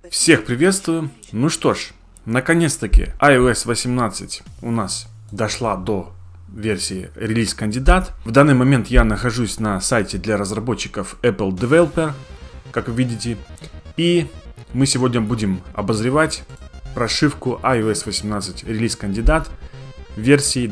Всех приветствую. Ну что ж, наконец-таки iOS 18 у нас дошла до версии релиз-кандидат. В данный момент я нахожусь на сайте для разработчиков Apple Developer, как вы видите. И мы сегодня будем обозревать прошивку iOS 18 релиз-кандидат версии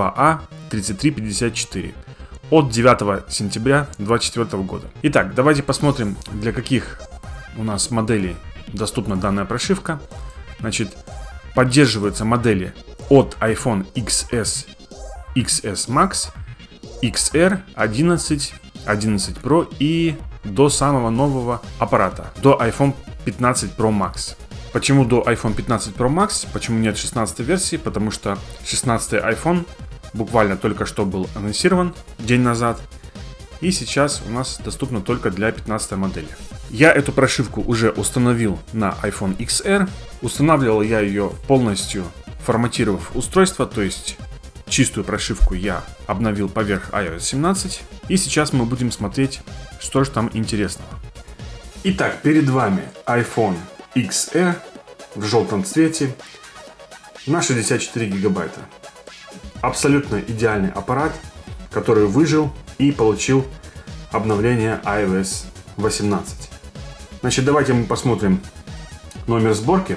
22A3354 от 9 сентября 2024 года. Итак, давайте посмотрим, для каких у нас моделей доступна данная прошивка. Значит, поддерживаются модели от iPhone XS, XS Max, XR, 11, 11 Pro и до самого нового аппарата, до iPhone 15 Pro Max. Почему до iPhone 15 Pro Max? Почему нет 16 версии? Потому что 16 iPhone буквально только что был анонсирован день назад. И сейчас у нас доступно только для 15 модели. Я эту прошивку уже установил на iPhone XR. Устанавливал я ее полностью, форматировав устройство, то есть чистую прошивку я обновил поверх iOS 17. И сейчас мы будем смотреть, что же там интересного. Итак, перед вами iPhone XR в желтом цвете на 64 гигабайта. Абсолютно идеальный аппарат, который выжил и получил обновление iOS 18. Значит, давайте мы посмотрим номер сборки.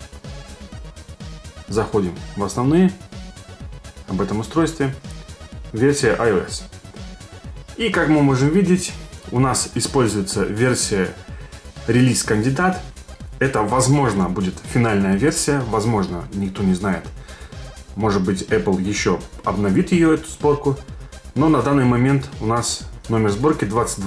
Заходим в основные, об этом устройстве, версия iOS. И как мы можем видеть, у нас используется версия релиз-кандидат. Это, возможно, будет финальная версия, возможно, никто не знает. Может быть, Apple еще обновит ее, эту сборку. Но на данный момент у нас номер сборки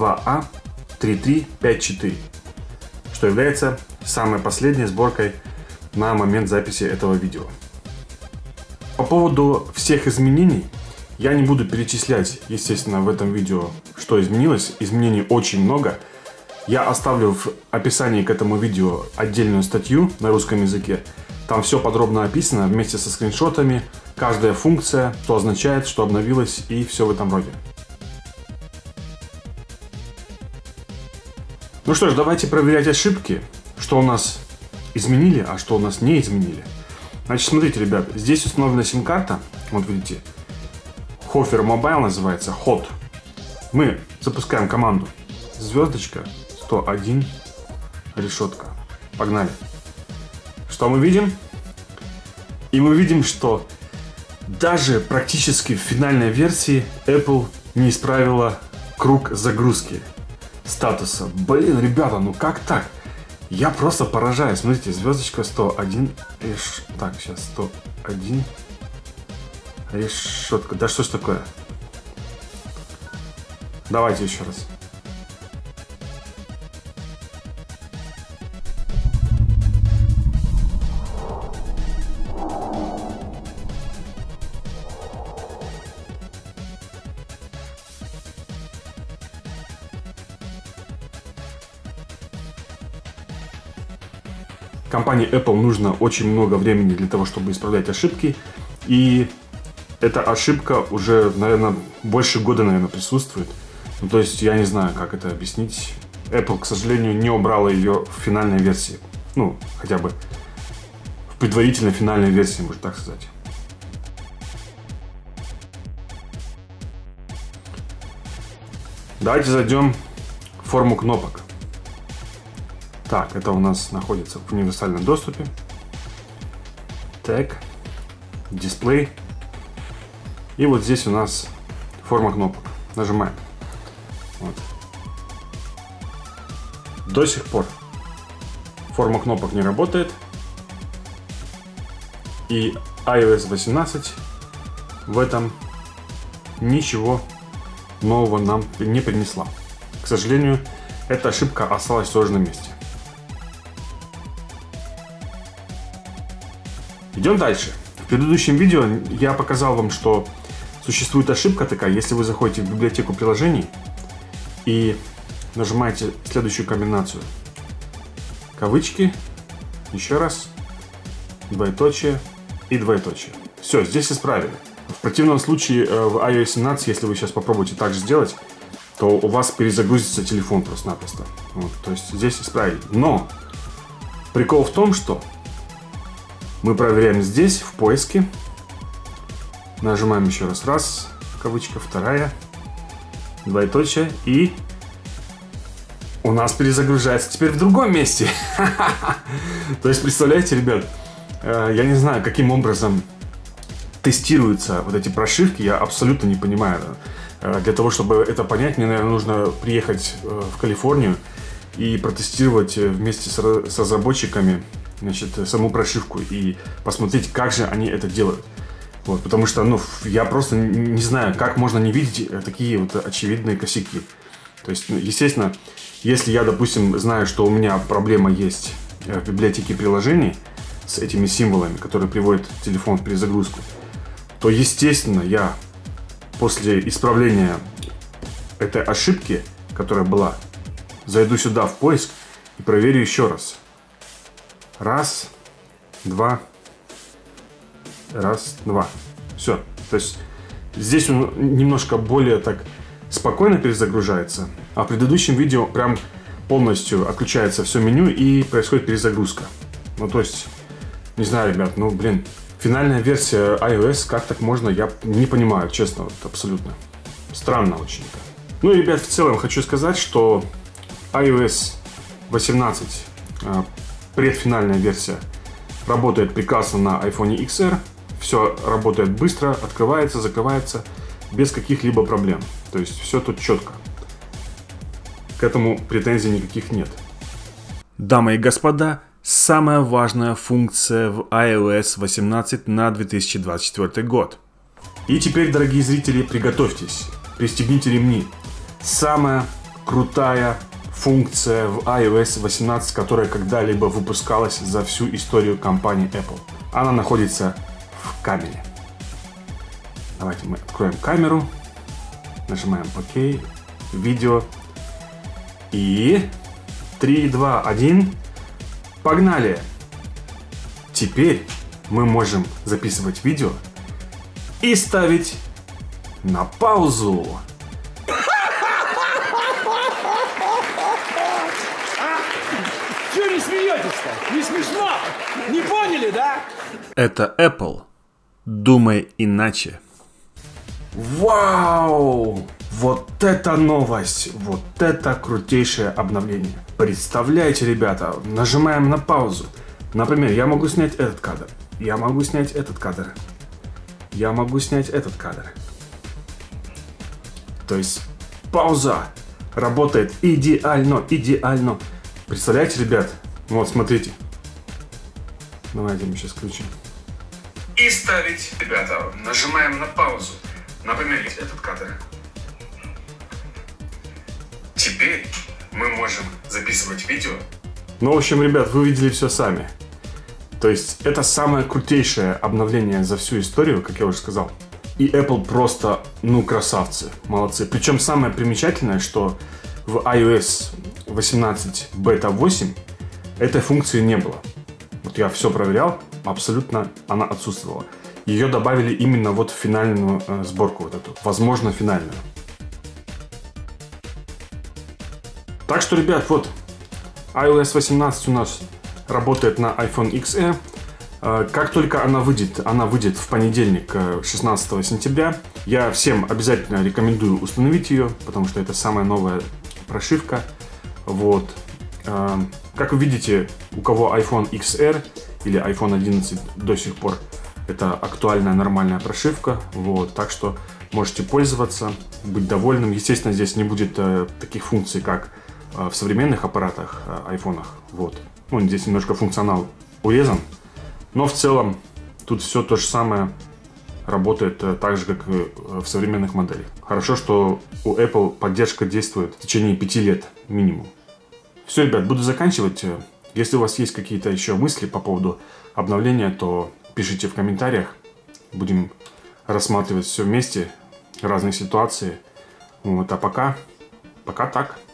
22A3354, что является самой последней сборкой на момент записи этого видео. По поводу всех изменений я не буду перечислять, естественно, в этом видео, что изменилось. Изменений очень много. Я оставлю в описании к этому видео отдельную статью на русском языке. Там все подробно описано вместе со скриншотами, каждая функция, что означает, что обновилось и все в этом роде. Ну что ж, давайте проверять ошибки, что у нас изменили, а что у нас не изменили. Значит, смотрите, ребят, здесь установлена сим-карта, вот видите, Hofer Mobile называется, HOT. Мы запускаем команду звездочка 101 решетка. Погнали. Что мы видим? И мы видим, что даже практически в финальной версии Apple не исправила круг загрузки статуса. Блин, ребята, ну как так? Я просто поражаюсь. Смотрите, звездочка 101. Так, сейчас 101 решетка. Да что ж такое? Давайте еще раз. Компании Apple нужно очень много времени для того, чтобы исправлять ошибки. И эта ошибка уже, наверное, больше года, присутствует. Ну, то есть, я не знаю, как это объяснить. Apple, к сожалению, не убрала ее в финальной версии. Ну, хотя бы в предварительной финальной версии, можно так сказать. Давайте зайдем в форму кнопок. Так, это у нас находится в универсальном доступе. Тег, дисплей. И вот здесь у нас форма кнопок. Нажимаем. Вот. До сих пор форма кнопок не работает. И iOS 18 в этом ничего нового нам не принесла. К сожалению, эта ошибка осталась тоже на месте. Идем дальше. В предыдущем видео я показал вам, что существует ошибка такая, если вы заходите в библиотеку приложений и нажимаете следующую комбинацию. Кавычки, еще раз, двоеточие и двоеточие. Все, здесь исправили. В противном случае в iOS 17, если вы сейчас попробуете так же сделать, то у вас перезагрузится телефон просто-напросто. Вот, то есть здесь исправили. Но Прикол в том, что мы проверяем здесь, в поиске. Нажимаем еще раз, кавычка, вторая, двоеточие, и у нас перезагружается теперь в другом месте. То есть, представляете, ребят, я не знаю, каким образом тестируются вот эти прошивки, я абсолютно не понимаю. Для того, чтобы это понять, мне, наверное, нужно приехать в Калифорнию и протестировать вместе с разработчиками, значит, саму прошивку и посмотреть, как же они это делают. Вот, потому что, ну, я просто не знаю, как можно не видеть такие вот очевидные косяки. То есть, естественно, если я, допустим, знаю, что у меня проблема есть в библиотеке приложений с этими символами, которые приводят телефон в перезагрузку, то, естественно, я после исправления этой ошибки, которая была, зайду сюда в поиск и проверю еще раз. Раз, два. Все. То есть здесь он немножко более так спокойно перезагружается, а в предыдущем видео прям полностью отключается все меню и происходит перезагрузка. Ну, то есть, не знаю, ребят, ну, блин, финальная версия iOS, как так можно, я не понимаю, честно, вот, абсолютно. Странно очень. Ну и, ребят, в целом хочу сказать, что iOS 18, предфинальная версия, работает прекрасно на iPhone XR. Все работает быстро, открывается, закрывается, без каких-либо проблем. То есть все тут четко. К этому претензий никаких нет. Дамы и господа, самая важная функция в iOS 18 на 2024 год. И теперь, дорогие зрители, приготовьтесь, пристегните ремни. Самая крутая функция в iOS 18, которая когда-либо выпускалась за всю историю компании Apple. Она находится в камере. Давайте мы откроем камеру, нажимаем ОК, видео, и 3, 2, 1, погнали! Теперь мы можем записывать видео и ставить на паузу. Чего не смеетесь-то? Не смешно? Не поняли, да? Это Apple. Думай иначе. Вау! Вот это новость! Вот это крутейшее обновление. Представляете, ребята, нажимаем на паузу. Например, я могу снять этот кадр. Я могу снять этот кадр. Я могу снять этот кадр. То есть пауза работает идеально, идеально. Представляете, ребят? Вот, смотрите. Давайте мы сейчас включим. И ставить, ребята, нажимаем на паузу. Например, этот кадр. Теперь мы можем записывать видео. Ну, в общем, ребят, вы видели все сами. То есть, это самое крутейшее обновление за всю историю, как я уже сказал. И Apple просто, ну, красавцы, молодцы. Причем самое примечательное, что в iOS 18 Beta 8 этой функции не было. Вот я все проверял, абсолютно она отсутствовала. Ее добавили именно вот в финальную сборку вот эту, возможно, финальную. Так что, ребят, вот iOS 18 у нас работает на iPhone XR. Как только она выйдет в понедельник, 16 сентября. Я всем обязательно рекомендую установить ее, потому что это самая новая прошивка. Вот. Как вы видите, у кого iPhone XR или iPhone 11 до сих пор, это актуальная нормальная прошивка. Вот. Так что можете пользоваться, быть довольным. Естественно, здесь не будет таких функций, как в современных аппаратах, айфонах. Вот. Ну, здесь немножко функционал урезан. Но в целом тут все то же самое работает так же, как и в современных моделях. Хорошо, что у Apple поддержка действует в течение 5 лет минимум. Все, ребят, буду заканчивать. Если у вас есть какие-то еще мысли по поводу обновления, то пишите в комментариях. Будем рассматривать все вместе, разные ситуации. Вот, а пока так.